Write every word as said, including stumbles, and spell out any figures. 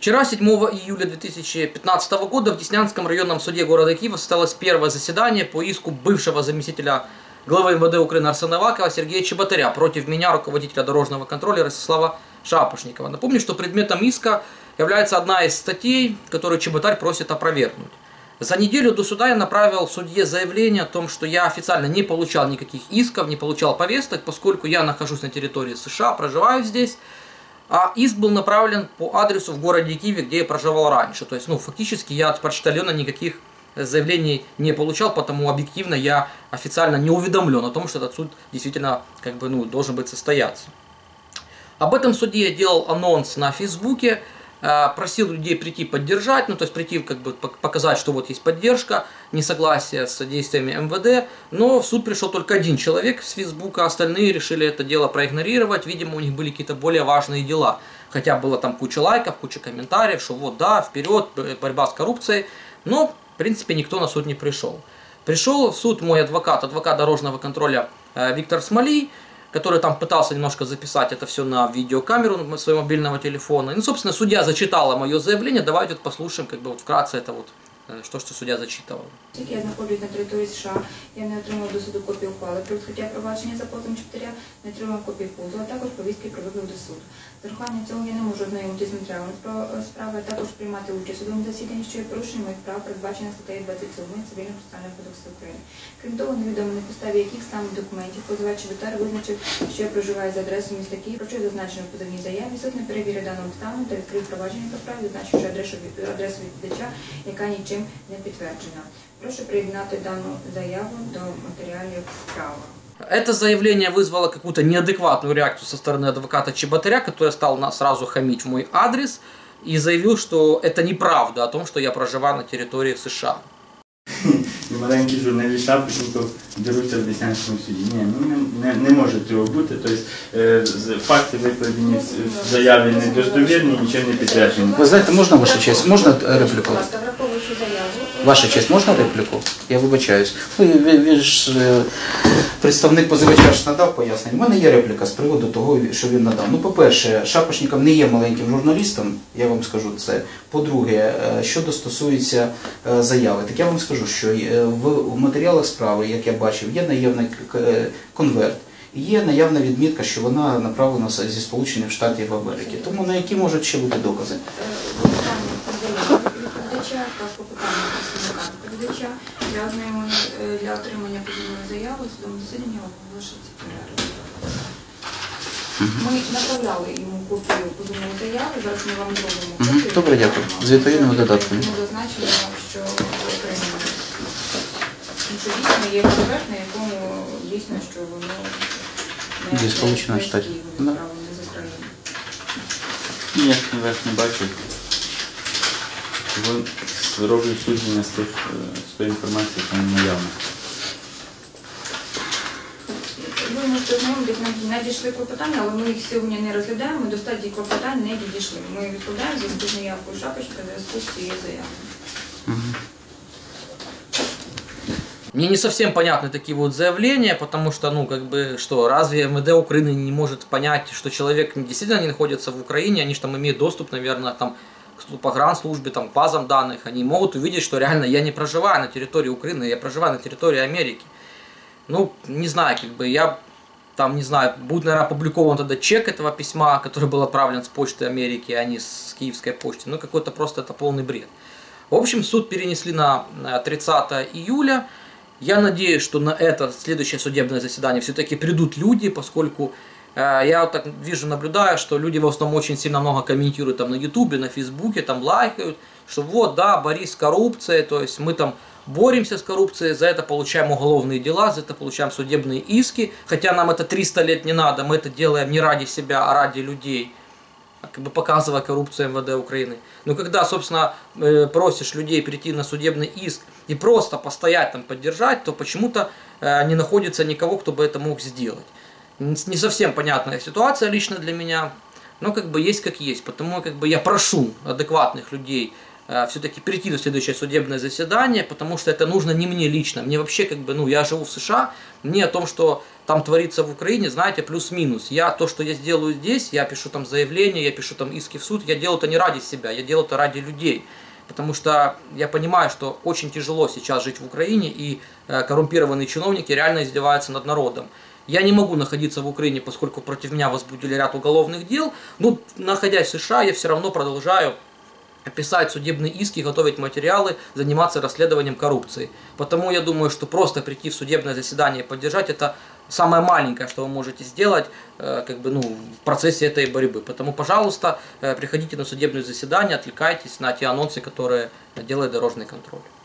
Вчера, седьмого июля две тысячи пятнадцатого года, в Деснянском районном суде города Киева состоялось первое заседание по иску бывшего заместителя главы эм вэ дэ Украины Арсена Авакова Сергея Чеботаря против меня, руководителя дорожного контроля Ростислава Шапошникова. Напомню, что предметом иска является одна из статей, которую Чеботарь просит опровергнуть. За неделю до суда я направил судье заявление о том, что я официально не получал никаких исков, не получал повесток, поскольку я нахожусь на территории США, проживаю здесь. А иск был направлен по адресу в городе Киеве, где я проживал раньше. То есть, ну, фактически я от почтальона никаких заявлений не получал, потому объективно я официально не уведомлен о том, что этот суд действительно как бы, ну, должен быть состояться. Об этом суде я делал анонс на Фейсбуке, просил людей прийти поддержать, ну то есть прийти как бы показать, что вот есть поддержка, несогласие с действиями эм вэ дэ, но в суд пришел только один человек с Фейсбука, остальные решили это дело проигнорировать, видимо у них были какие-то более важные дела, хотя было там куча лайков, куча комментариев, что вот да, вперед, борьба с коррупцией, но в принципе никто на суд не пришел. Пришел в суд мой адвокат, адвокат дорожного контроля Виктор Смолий, который там пытался немножко записать это все на видеокамеру своего мобильного телефона. Ну, собственно, судья зачитала мое заявление. Давайте вот послушаем, как бы вот вкратце это вот, что, что суддя зачитывал. Я знаходжусь на території США, я не отримав до суду копію ухвали про відкриття провадження за позовом Чеботаря, не отримав копію позову, а також повістки про виклик до суду. З урахуванням цього я не можу ознайомитися з матеріалами справи, а також приймати участь у судовому засіданні, що є порушенням моїх прав, передбачених статтею двадцять сім Цивільного процесуального кодексу України. Крім того, невідомо на підставі яких саме документів позивач Чеботар визначив, що я проживаю за адресою міста Київ, про що зазначено в позовній заяві. Суд не перевірив дану обставину та відкрив провадження по справі, зазначивши адресу, адресу відповідача, яка нічим не підтверджена. Прошу приєднати дану заяву до материалов справа. Это заявление вызвало какую-то неадекватную реакцию со стороны адвоката Чеботаря, который стал сразу хамить в мой адрес и заявил, что это неправда о том, что я проживаю на территории США. І маленький журналіст Шапошников деруться в Деснянському суді. Ні, ну, не, не може цього бути. Тобто, е, факти викладені в заяві недостовірні, нічим не підтверджені. Ви знаєте, можна ваша честь? Можна репліку? Ваша честь, можна репліку? Я вибачаюсь. Він ж представник позивача ж надав пояснення. У мене є репліка з приводу того, що він надав. Ну, по-перше, Шапошников не є маленьким журналістом, я вам скажу це. По-друге, щодо стосується заяви, так я вам скажу, що в матеріалах справи, як я бачив, є наявний конверт. І є наявна відмітка, що вона направлена зі Сполучених Штатів Америки. Тому на які можуть ще бути докази? Для ознайомлення, для отримання позовної заяви в судовому засіданні оголошується перерва. Ми направляли йому копію позовної заяви, зараз ми вам зробимо копію. Добре, дякую. З відповідними додатками. Ми зазначимо, що отримали. Що дійсно є конверт, на якому дійсно, що воно не зі Сполучених Штатів. направлено з України. Ні, я конверт не бачу. Роблю судження з тої інформації, яка не наявна. Ви можете ознайомитись, нам надійшли клопотання, але ми їх сьогодні не розглядаємо, ми до стадії клопотань не дійшли. Ми відкладаємо зв'язку з неявкою Шапошника в зв'язку з цією заявою. Угу. Мне не совсем понятны такие вот заявления, потому что, ну, как бы, что, разве эм вэ дэ Украины не может понять, что человек действительно не находится в Украине, они же там имеют доступ, наверное, там, к погранслужбе, там, к базам данных, они могут увидеть, что реально я не проживаю на территории Украины, я проживаю на территории Америки. Ну, не знаю, как бы, я, там, не знаю, будет, наверное, опубликован тогда чек этого письма, который был отправлен с почты Америки, а не с киевской почты, ну, какой-то просто это полный бред. В общем, суд перенесли на тридцатое июля. Я надеюсь, что на это следующее судебное заседание все-таки придут люди, поскольку э, я вот так вижу, наблюдаю, что люди в основном очень сильно много комментируют там на ютубе, на фейсбуке, там лайкают, что вот, да, борись с коррупцией, то есть мы там боремся с коррупцией, за это получаем уголовные дела, за это получаем судебные иски, хотя нам это триста лет не надо, мы это делаем не ради себя, а ради людей, как бы показывая коррупцию эм вэ дэ Украины. Но когда, собственно, просишь людей прийти на судебный иск и просто постоять там, поддержать, то почему-то не находится никого, кто бы это мог сделать. Не совсем понятная ситуация лично для меня, но как бы есть как есть. Потому как бы я прошу адекватных людей все-таки перейти на следующее судебное заседание, потому что это нужно не мне лично. Мне вообще, как бы, ну, я живу в США, мне о том, что там творится в Украине, знаете, плюс-минус. Я то, что я сделаю здесь, я пишу там заявление, я пишу там иски в суд, я делаю это не ради себя, я делаю это ради людей. Потому что я понимаю, что очень тяжело сейчас жить в Украине, и коррумпированные чиновники реально издеваются над народом. Я не могу находиться в Украине, поскольку против меня возбудили ряд уголовных дел, но находясь в США, я все равно продолжаю писать судебные иски, готовить материалы, заниматься расследованием коррупции. Потому я думаю, что просто прийти в судебное заседание и поддержать — это самое маленькое, что вы можете сделать как бы, ну, в процессе этой борьбы. Потому, пожалуйста, приходите на судебное заседание, отвлекайтесь на те анонсы, которые делает дорожный контроль.